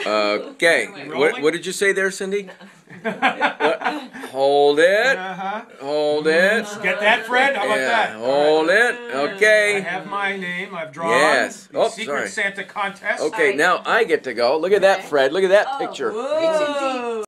Okay. What did you say there, Cindy? Hold it. Hold it. Get that, Fred? How about that? Hold it. Okay. I have my name. I've drawn. Yes. The Oh, Secret sorry. Santa contest. Okay, now I get to go. Look at that, Fred. Look at that picture. Whoa.